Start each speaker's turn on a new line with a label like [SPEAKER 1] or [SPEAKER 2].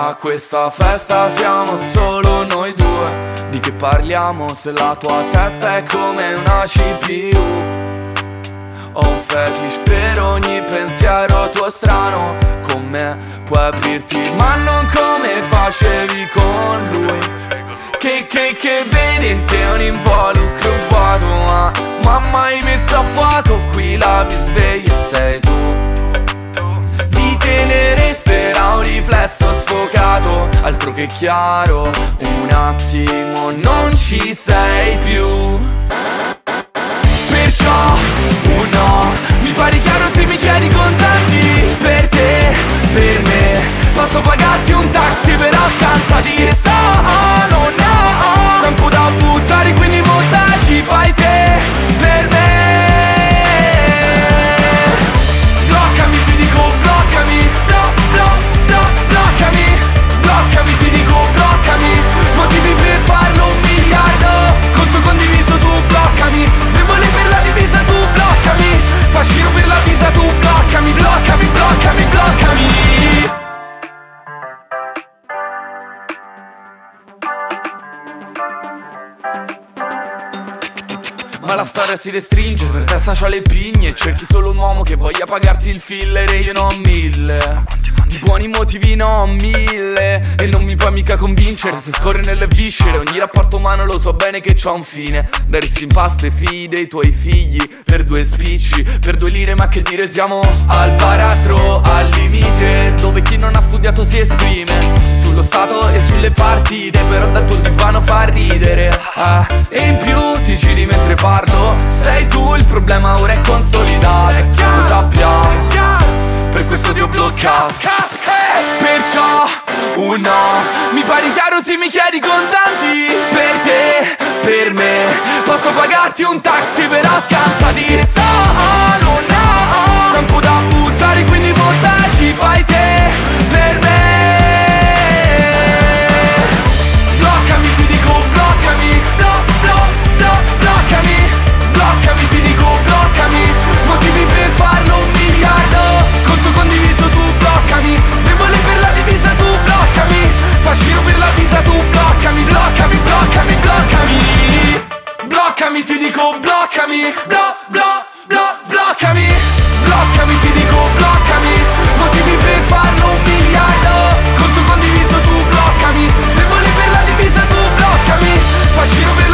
[SPEAKER 1] A questa festa siamo solo noi due. Di che parliamo se la tua testa è come una CPU? Ho un fetish per ogni pensiero tuo strano. Con me puoi aprirti ma non come facevi con lui. Che vedi in te un involucro vuoto, ma mai messo a fuoco qui la risveglia sei tu. Di tenere era un riflesso sfocato, altro che chiaro, un attimo non ci sei più. Perciò un no, mi pare chiaro se mi chiedi contanti. Per te, per me, posso pagarti un taxi però scansati. Sono no, tempo da buttare quindi montaggi fai te per me. Bloccami ti dico bloccami, bloccami, bloccami ti dico bloccami. Motivi per farlo un miliardo, conto condiviso tu bloccami. Debole per la divisa tu bloccami, fascino per la visa tu bloccami, bloccami, bloccami, bloccami. Ma la storia si restringe, se in testa c'ha le pigne. Cerchi solo un uomo che voglia pagarti il filler e io ne ho 1000. Di buoni motivi ne ho 1000 e non mi puoi mica convincere se scorre nelle viscere. Ogni rapporto umano lo so bene che c'ha un fine. Darsi in pasto ai figli dei tuoi figli per 2 spicci, per 2 lire, ma che dire, siamo al baratro, al limite, dove chi non ha studiato si esprime sullo stato e sulle partite, però dal tuo divano fa ridere. E in più ti giri mentre parlo, sei tu il problema, ora è consolidato. Lo sappiamo, per questo ti ho bloccato. Perciò un no, mi pare chiaro se mi chiedi contanti. Per te, per me, posso pagarti un taxi però scansati. Sono no, tempo da buttare quindi montaggi fai te per me. Bloccami ti dico bloccami, bloccami, bloccami ti dico bloccami. Motivi per farlo un miliardo, conto condiviso tu bloccami. Debole per la divisa tu bloccami, fascino per la visa tu bloccami, bloccami, bloccami, bloccami. Bloccami ti dico bloccami, bloccami, bloccami ti dico bloccami. Motivi per farlo un miliardo, conto condiviso tu bloccami. Debole per la divisa tu bloccami, fascino per